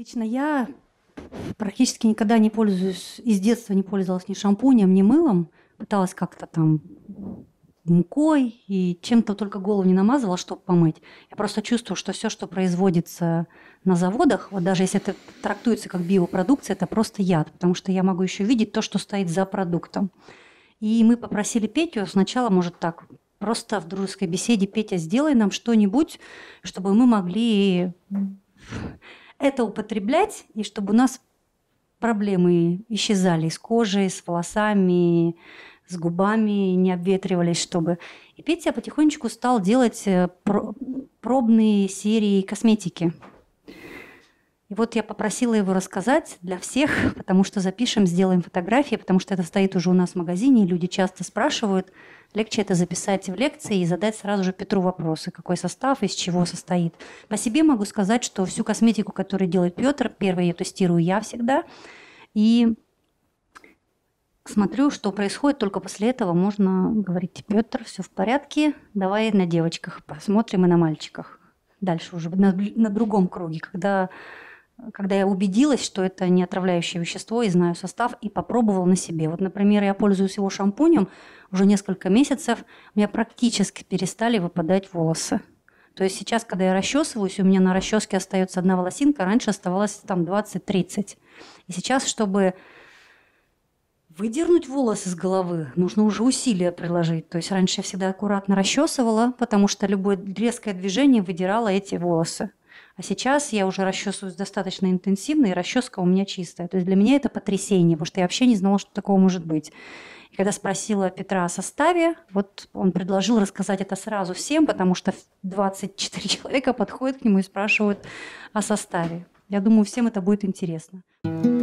Лично я практически никогда не пользуюсь, из детства не пользовалась ни шампунем, ни мылом. Пыталась как-то там мукой и чем-то только голову не намазывала, чтобы помыть. Я просто чувствую, что все, что производится на заводах, вот даже если это трактуется как биопродукция, это просто яд, потому что я могу еще видеть то, что стоит за продуктом. И мы попросили Петю сначала, может так, просто в дружеской беседе: Петя, сделай нам что-нибудь, чтобы мы могли это употреблять, и чтобы у нас проблемы исчезали с кожей, с волосами, с губами, не обветривались, чтобы... И Петя потихонечку стал делать пробные серии косметики. И вот я попросила его рассказать для всех, потому что запишем, сделаем фотографии, потому что это стоит уже у нас в магазине, и люди часто спрашивают. Легче это записать в лекции и задать сразу же Петру вопросы, какой состав, из чего состоит. По себе могу сказать, что всю косметику, которую делает Петр, первой ее тестирую я всегда, и смотрю, что происходит, только после этого можно говорить: Петр, все в порядке, давай на девочках посмотрим и на мальчиках. Дальше уже на другом круге, когда я убедилась, что это не отравляющее вещество, и знаю состав, и попробовала на себе. Вот, например, я пользуюсь его шампунем уже несколько месяцев, у меня практически перестали выпадать волосы. То есть сейчас, когда я расчесываюсь, у меня на расческе остается одна волосинка, раньше оставалось там 20-30. И сейчас, чтобы выдернуть волосы с головы, нужно уже усилия приложить. То есть раньше я всегда аккуратно расчесывала, потому что любое резкое движение выдирало эти волосы. А сейчас я уже расчесываюсь достаточно интенсивно, и расческа у меня чистая. То есть для меня это потрясение, потому что я вообще не знала, что такого может быть. И когда спросила Петра о составе, вот он предложил рассказать это сразу всем, потому что 24 человека подходят к нему и спрашивают о составе. Я думаю, всем это будет интересно.